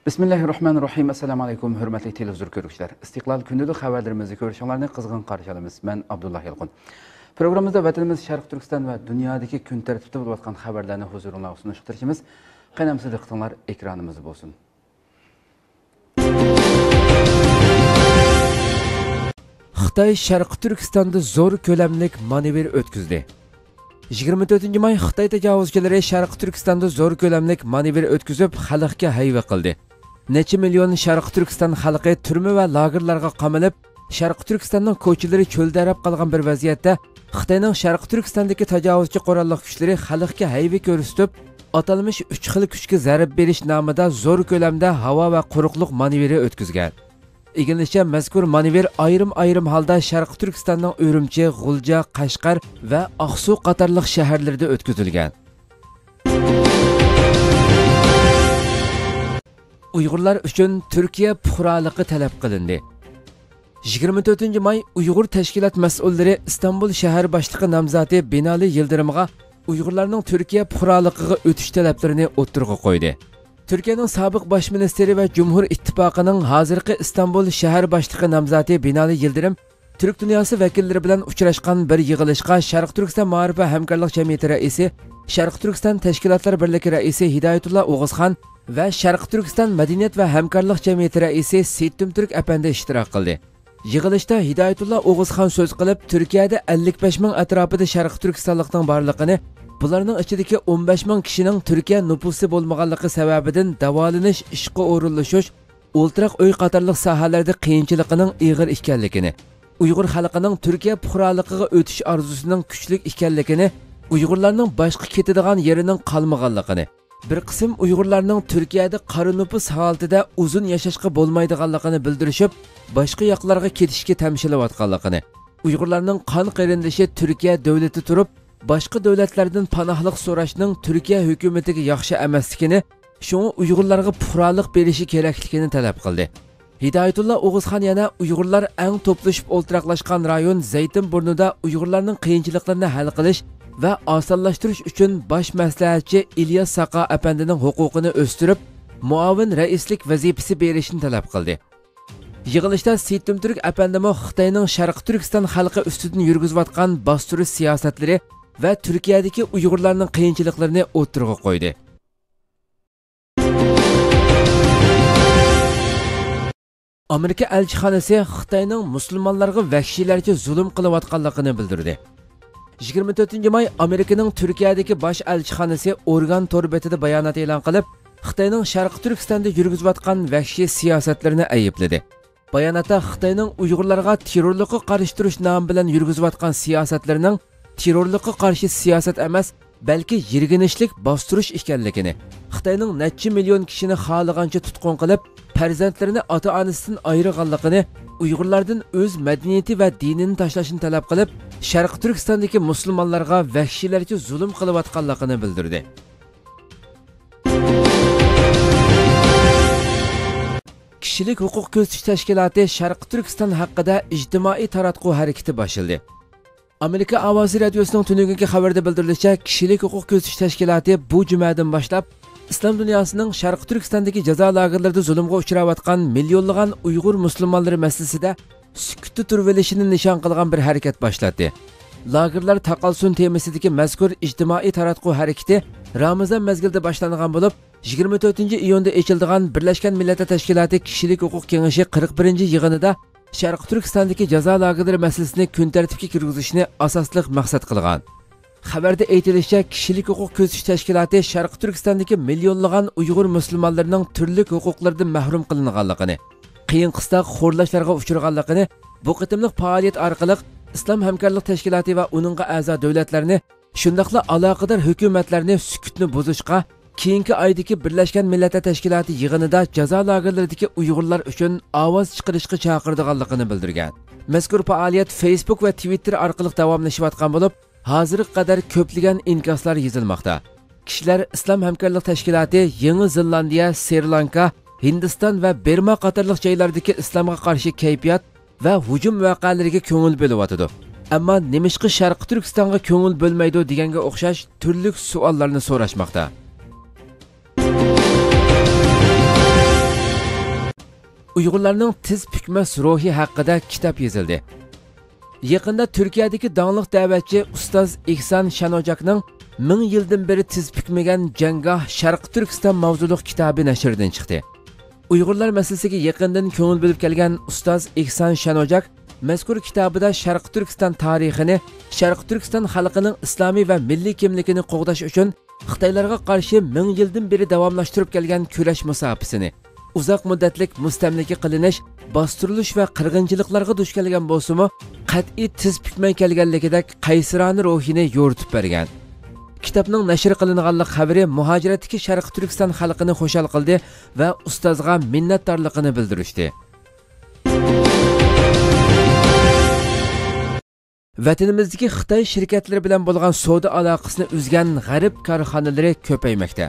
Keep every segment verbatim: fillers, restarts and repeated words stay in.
Bismillahirrahmanirrahim. Assalamu alaykum, hurmatli televizor ko'ruvchilar. Istiqlol kundalik xabarlarimizni ko'rishinglarni qizg'in qarshi olamiz. Men Abdullah Yalqin. Programmamizda vatanimiz Sharq Turkiston va dunyodagi kun tartibida bo'layotgan xabarlarni huzuringizga sunishtirishimiz. Qaynamsiz diqqatinglar ekranimizda bo'lsin. Xitoy Sharq Turkistonda zo'r ko'lamlik manevr o'tkazdi. yigirma to'rtinchi may Xitoy tajovuzchilari Sharq Turkistonda zo'r ko'lamlik manevr o'tkazib, xalqqa hayva qildi. Necha million Sharq Turkiston xalqi turma va lagerlarga qamalib, Sharq Turkistonning ko'chalari cho'ldarab qolgan bir vaziyatda Xitoyning Sharq Turkistondagi tajovuzchi qurolli kuchlari xalqqa hayva ko'rsatib, atalmish uch xil kuchga zarb berish nomida zo'r ko'lamda havo va quruqlik manevri o'tkazgan. Egilishicha mazkur manevr ayrim-ayrim holda Sharq Turkistonning Urumchi, G'ulja, Qashqar va Oqsuv qatorliq shaharlarda o'tkazilgan. Uyg'urlar uchun Turkiya fuqaroligi talab qilindi. yigirma to'rtinchi may Uyg'ur tashkilot mas'ullari Istanbul shahar boshlig'i nomzodi Binali Yildirimga Uyg'urlarning Turkiya fuqaroligiga o'tish talablarini o'ttirg'a qo'ydi. Turkiyaning sobiq bosh ministri va Cumhur İttifoqining hozirgi Istanbul shahar boshlig'i nomzodi Binali Yildirim Türk dunyosi vakillari bilan uchrashgan bir yig'ilishga Sharq Turkiston ma'rif va hamkorlik jamiyati raisi, Sharq Turkiston tashkilotlar birligi raisi Hidoyatullo O'g'izxon va Sharq Turkiston madaniyat va hamkorlik jamiyati raisi Seytumturk apandi ishtirok qildi. Yig'ilishda Hidoyatullo O'g'izxon so'z qilib, Turkiyada ellik besh ming atrofida Sharq Turkistonlikning borligini, bularning ichidagi o'n besh ming kishining Turkiya nufusi bo'lmaganligi sababidan davolanish, ishga o'rinlashish, o'ltiraq uy qatorliq sohalarda qiyinchiligining ig'ir ekanligini, Uyg'ur xalqining Turkiya fuqaroligiga o'tish orzusining kuchli ekanligini, Uyg'urlarning boshqa ketadigan yerining qolmaganligini, bir qism Uyg'urlarning Turkiyada qari nufus holatida uzun yashashga bo'lmaydiganligini bildirishib, boshqa yoqlarga ketishga tamshilayotganligini, Uyg'urlarning qon qarindoshi Turkiya davlati turib, boshqa davlatlardan panohlik so'rashning Turkiya hukumatiga yaxshi emasligini, shunga Uyg'urlarga fuqarolik berishi kerakligini talab qildi. Hidoyatullo O'g'izxon yana Uyg'urlar eng to'plashib o'ltiraqlashgan rayon Zaytinburnida Uyg'urlarning qiyinchiliklarini hal qilish va osonlashtirish uchun bosh maslahatchi İlyas Saqa apandining huquqini o'stirib, muavin raislik vazifasi berishni talab qildi. Yig'ilishda Seytumturk apandimi Xitoyning Sharq Turkiston xalqi ustidan yurgizayotgan bostirish siyosatlari va Turkiyadagi Uyg'urlarning qiyinchiliklarini o'tirg'a qo'ydi. Amerika elchixonasi Xitoyning musulmonlarga vahshiylarcha zulm qilayotganligini bildirdi. yigirma to'rtinchi may Amerikaning Turkiyadagi bosh elchixonasi Organ torbetida bayonot e'lon qilib, Xitoyning Sharq Turkistonda yurgizayotgan vahshiy siyosatlarini aybladi. Bayonotda Xitoyning Uyg'urlarga terrorlikqa qarshi turish nomi bilan yurgizayotgan siyosatlarining terrorlikqa qarshi siyosat emas, balki yirginishlik bostirish ekanligini, Xitoyning necha million kishini xohlagancha tutqun qilib, farzandlarini ota-onasidan ayirganligini, Uyg'urlardan o'z madaniyati va dinini tashlashni talab qilib, Sharq Turkistondagi musulmonlarga vahshiylarcha zulm qilayotganligini bildirdi. Kishilik huquq ko'zitish tashkiloti Sharq Turkiston haqida ijtimoiy taratquv harakati boshladi. Amerika ovozi radiosining tunugungi xabarda bildirilishicha, Kishilik huquq ko'zitish tashkiloti bu jumadan boshlab Islom dunyosining Sharq Turkistondagi jazo lagerlarida zulmga uchrayotgan millionlagan Uyg'ur musulmonlari masalasida sukutni turvilishini nishon qilgan bir harakat boshladi. Lagerlar taqalsun temasidagi mazkur ijtimoiy taratquv harakati Ramazon mezgilida boshlangan bo'lib, yigirma to'rtinchi iyunda ochiladigan Birlashgan Millatlar Tashkiloti Kishilik huquq kengashi qirq birinchi yig'inida Sharq Turkistondagi jazo lagerlari masalasini kun tartibga kirgizishni asosli maqsad qilgan. Xabarda aytilishicha, Kishilik huquq ko'zitish tashkiloti Sharq Turkistondagi millionlagan Uyg'ur musulmonlarining turli huquqlaridan mahrum qilinganligini, qiyin qistoq xo'rlashlarga uchraganligini, bu qitimliq faoliyat orqali Islom hamkorlik tashkiloti va uningga a'zo davlatlarni, shundaqla aloqador hukumatlarni sukutni buzishga, keyingi oydagi Birlashgan Millatlar Tashkiloti yig'inida jazo lagerlaridagi Uyg'urlar uchun ovoz chiqarishga chaqirganligini bildirgan. Mazkur faoliyat Facebook va Twitter orqali davomlashayotgan bo'lib, hozirga qadar ko'plagan inkoslar yozilmoqda. Kishilar Islom hamkorlik tashkiloti Yangi Zelandiya, Sri Lanka, Hindiston va Burma qatorliq joylardagi islomga qarshi kayfiyat va hujum voqealariga ko'ngil bo'lyotdi. Ammo nimishqi Sharq Turkistonga ko'ngil bo'lmaydi deganga o'xshash turli savollarni so'rashmoqda. Uyg'urlarning tiz bukmas ruhi haqida kitob yozildi. Yaqinda Turkiyadagi dongli da'vatchi ustoz Ihson Shanojakning ming yildan beri tiz bukmagan Jangoh Sharq Turkiston mavzuliq kitobi nashrdan chiqdi. Uyg'urlar masalasiga yaqindan ko'ngil bo'lib kelgan ustoz Ihson Shanojak mazkur kitobida Sharq Turkiston tarixini, Sharq Turkiston xalqining islomiy va milliy kimligini qo'g'dash uchun Xitoylarga qarshi ming yildan beri davomlashtirib kelgan kurash musofasini, uzoq muddatlik mustamlika qilinish, bostirilish va qirg'inchiliklarga duch kelgan bo'lsa-mu, qat'iy tiz bukmay kelganligidek qaysirona ruhini yo'ritib bergan. Kitobning nashr qilinganlik xabari muhojiratdagi Sharq Turkiston xalqini xushal qildi va ustozga minnatdorligini bildirishdi. Vatanimizdagi Xitoy shirkatlari bilan bo'lgan savdo aloqasini uzgan g'arb korxonalari ko'paymoqda.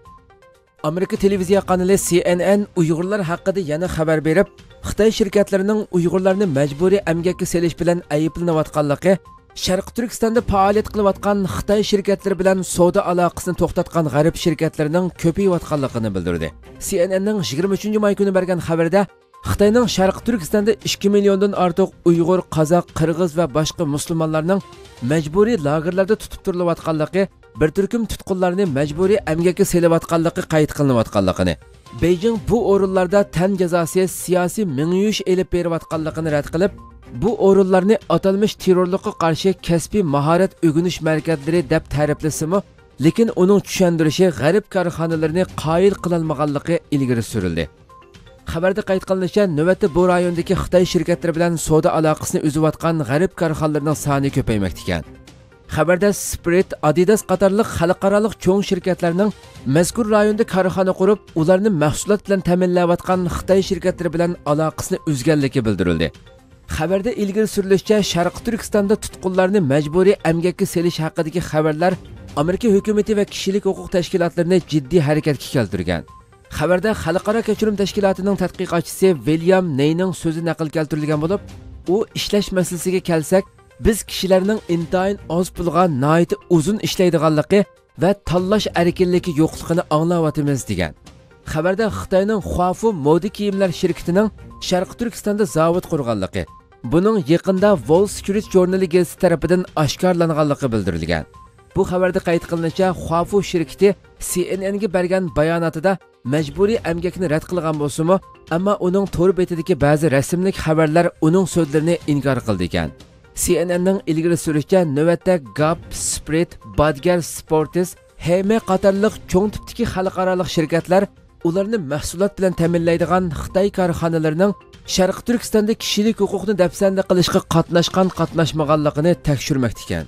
Amerika televiziya kanali C N N Uyg'urlar haqida yana xabar berib, Xitoy shirkatlarining Uyg'urlarni majburiy emgakka selish bilan ayblanayotganligi, Sharq Turkistonda faoliyat qilayotgan Xitoy shirkatlari bilan savdo aloqasini to'xtatgan g'arb shirkatlarining ko'payayotganligini bildirdi. C N N ning yigirma uchinchi may kuni bergan xabarda Xitoyning Sharq Turkistonda ikki milliondan ortiq Uyg'ur, Qozoq, Qirg'iz va boshqa musulmonlarning majburiy lagerlarda tutib turilayotganligi, bir turkum tutqunlarni majburiy emgakka selayotganligi qayd qilinayotganligini, Beijing bu o'rinlarda tan jazosi siyosiy mingyush elib berayotganligini rad qilib, bu o'rinlarni atalmish terrorlikqa qarshi kasbiy mahorat o'rganish markazlari deb ta'riflasimi, lekin uning tushuntirishi g'arb korxonalarini qoyil qilolmaganligi ilgari surildi. Xabarda qayd qilinishicha, navbatda bu rayondagi Xitoy shirkatlari bilan savdo aloqasini uzayotgan g'arb korxonalarining soni ko'paymoqda ekan. Xabarda Spirit, Adidas qatorliq xalqaro cho'ng shirkatlarning mazkur rayonda korxona qurib, ularni mahsulot bilan ta'minlayotgan Xitoy shirkatlari bilan aloqasini uzganligi bildirildi. Xabarda ilgari surilishicha, Sharq Turkistonda tutqunlarni majburiy emgakka selish haqidagi xabarlar Amerika hukumati va kishilik huquq tashkilotlarini jiddiy harakatga keltirgan. Xabarda Xalqaro kechirim tashkilotining tadqiqotchisi William Neyning so'zi naql keltirilgan bo'lib, u ishlash masalasiga kelsak, biz kishilarning intayin oz pulga nihoyat uzun ishlaydiganligi va tanlash erkinligi yo'qligini anglayotimiz degan. Xabarda Xitoyning Huafu moda kiyimlar shirkatining Sharq Turkistonda zavod qurganligi, buning yaqinda Wall Street jurnali gazeti tarafidan oshkorlanganligi bildirilgan. Bu xabarda qayd qilinishicha, Huafu shirkati C N N ga bergan bayonotida majburiy emgakni rad qilgan bo'lsa-mu, ammo uning to'r betidagi ba'zi rasmlik xabarlar uning so'zlarini inkor qildi ekan. C N N ning ilgari surishicha, navbatda Gap, Spirit, Badger Sports, H M qatorliq cho'ng tipdagi xalqaro shirkatlar ularni mahsulot bilan ta'minlaydigan Xitoy korxonalarining Sharq Turkistonda kishilik huquqni dafsanda qilishga qatnashgan qatnashmaganligini tekshirmoqda ekan.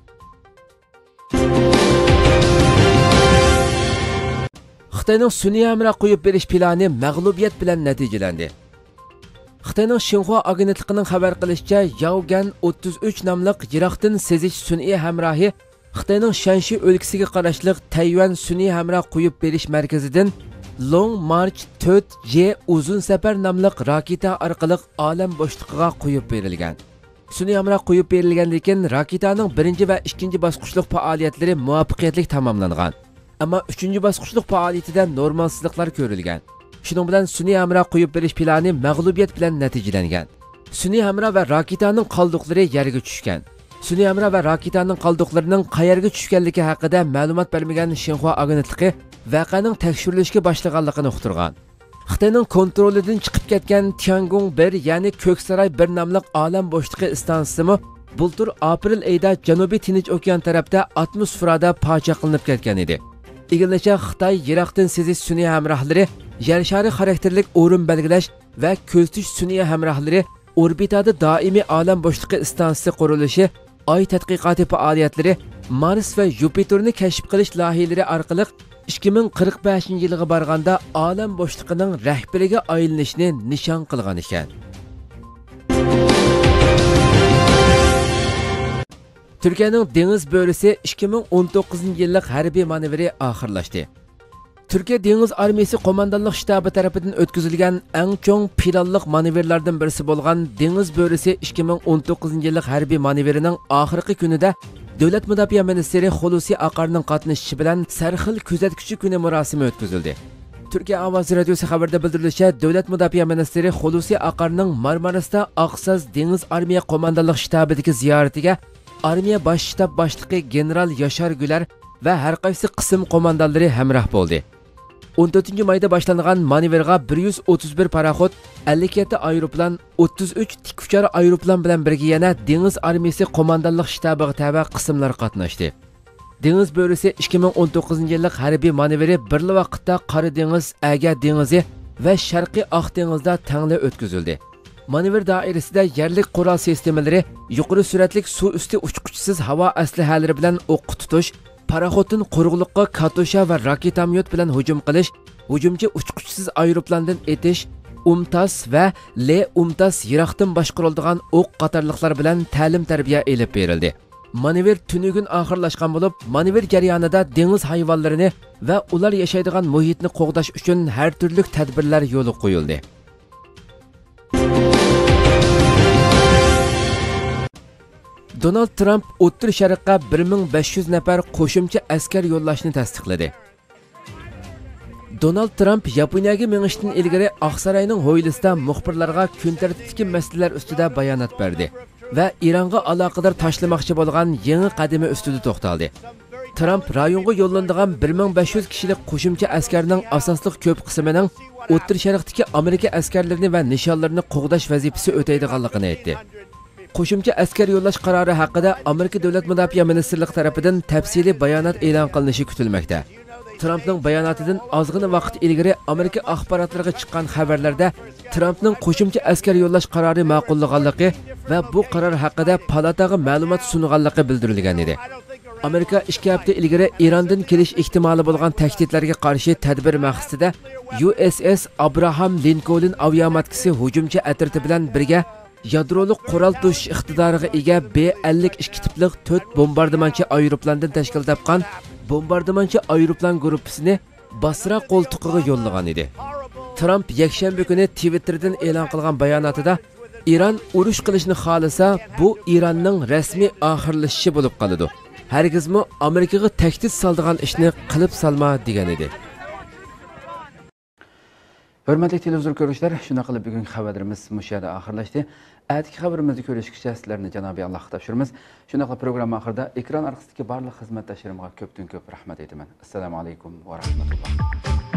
Xitoyning sun'iy hamroh qo'yib berish plani mag'lubiyat bilan natijalandi. Xitoyning Xinhua agentligining xabar qilishicha, Yaogan o'ttiz uch nomli Yiroqdan sezish sun'iy hamrohi Xitoyning Shanxi o'lkasiga qarashli Tayvan sun'iy hamroh qo'yib berish markazidan Long March to'rt J uzun safar nomli raketa orqali olam bo'shlig'iga qo'yib berilgan. Sun'iy hamroh qo'yib berilgan, lekin raketaning birinchi va ikkinchi bosqichlik faoliyatlari muvaffaqiyatli tamomlangan. Ammo uchinchi bosqichlik faoliyatida normalsizliklar ko'rilgan. Shuning bilan sun'iy hamroh qo'yib berish plani mag'lubiyat bilan natijalangan. Sun'iy hamroh va raketaning qoldiqlari yerga tushgan. Sun'iy hamroh va raketaning qoldiqlarining qayerga tushganligi haqida ma'lumot bermagan Xinhua agentligi voqeaning tekshirilishga boshlaganligini uqtirgan. Xitoyning kontrolidan chiqib ketgan Tiangong bir, ya'ni Ko'ksaroy bir nomli olam bo'shlig'i stansiyasi bultur aprel oyida Janubiy Tinch okean tarafda atmosferada pocha qilinib ketgan edi. Igilnicha Xitoy Yiroqdan sezish sun'iy hamrohlari, yer shari xarakterlik o'rin belgilash va ko'zitish sun'iy hamrohlari, orbitada doimiy olam bo'shlig'i stansiyasi qurilishi, Oy tadqiqoti faoliyatlari, Mars va Yupiterni kashf qilish loyihalari orqali ikki ming qirq beshinchi yilga borganda olam bo'shlig'ining rahbariga aylanishni nishon qilgan ekan. Turkiyaning dengiz bo'risi ikki ming o'n to'qqizinchi yillik harbiy manevri oxirlashdi. Turkiya dengiz armiyasi qo'mondonlik shtabi tomonidan o'tkazilgan eng cho'ng planliq manevrlardan birisi bo'lgan dengiz bo'risi ikki ming o'n to'qqizinchi yillik harbiy manevrining oxirgi kunida Davlat mudofaa ministri Xulusi Aqarning qatnashishi bilan Sarxil kuzatuvchi kuni marosimi o'tkazildi. Türkiye Avaz Radyosu xabarda bildirilishicha, Davlat Mudofaa ministri Hulusi Aqarning Marmarisda Oqsaz dengiz armiya qo'mondonlik shtabidagi ziyoratiga armiya bosh shtab boshlig'i general Yashar Güler va har qaysi qism qo'mondonlari hamroh bo'ldi. o'n to'rtinchi mayda boshlangan manevrga bir yuz o'ttiz bir paraxod, ellik yetti aeroplan, o'ttiz uch tik uchar aeroplan bilan birga yana dengiz armiyasi qo'mondonlik shtabiga tabe qismlar qatnashdi. Dengiz börisi ikki ming o'n to'qqizinchi yillik harbiy manevri bir vaqtda Qora dengiz, Aga dengizi va Sharqiy Oq dengizda tangli o'tkazildi. Manevr doirasida yerlik qurol sistemalari, yuqori suratli suv usti uchquchsiz havo aslahalari bilan o'q tutish, paraxoddan qurg'uliqqa katusha va raketamyot bilan hujum qilish, hujumchi uchquchsiz aeroplandan etish, umtas va le-umtas yiroqdan boshqariladigan o'q qatorliqlar bilan ta'lim-tarbiya elib berildi. Manevr tunugun oxirlashgan bo'lib, manevr jarayonida dengiz hayvonlarini va ular yashaydigan muhitni qo'g'dash uchun har turli tadbirlar yo'li qo'yildi. Donald Trump O'rta Sharqqa bir ming besh yuz nafar qo'shimcha askar yo'llashni tasdiqladi. Donald Trump Yaponiyaga mengishdan ilgari Oqsaroyning hovlisida muxbirlarga kun tartibidagi masalalar ustida bayonot berdi va Ironga aloqador tashlamoqchi bo'lgan yangi qadami ustida to'xtaldi. Trump rayonga yo'llanadigan bir ming besh yuz kishilik qo'shimcha askarning asosli ko'p qismining O'rta Sharqdagi Amerika askarlarini va nishonlarini qo'g'dash vazifasi o'taydiganligini aytdi. Qo'shimcha askar yo'llash qarori haqida Amerika Davlat Mudofaa ministrligi tomonidan tafsiliy bayonot e'lon qilinishi kutilmoqda. Trumpning bayonotidan ozgina vaqt ilgari Amerika axborotlariga chiqqan xabarlarda Trumpning qo'shimcha askar yo'llash qarori ma'qullaganligi va bu qaror haqida palataga ma'lumot sunganligi bildirilgan edi. Amerika ikki hafta ilgari Erondan kelish ehtimoli bo'lgan tahdidlarga qarshi tadbir maqsadida U S S Abraham Lincoln aviamatkasi hujumchi atirti bilan birga yadroliq qurol tush iqtidoriga ega B ellik ikki tiplik to'rt bombardimonchi aeroplandan tashkil topgan bombardimonchi aeroplan guruhisini Basra qo'ltiqiga yo'llagan edi. Trump yakshanba kuni Twitterdan e'lon qilgan bayonotida Iran urush qilishni xohlasa, bu Iranning rasmiy oxirlashishi bo'lib qoladi. Hargizmi Amerikaga tahdid soldigan ishni qilib salma degan edi. Hurmatli televizor ko'ruvchilar, shuna qilib bugungi xabarlarimiz mushada oxirlashdi. Atigi xabarimizni ko'rishgacha sizlarni Janobiy Allohga topshiramiz. Shuna qilib program oxirida ekran orqasidagi barliq xizmatdoshlarimga ko'pdan ko'p rahmat aytaman. Assalomu alaykum va rahmatulloh.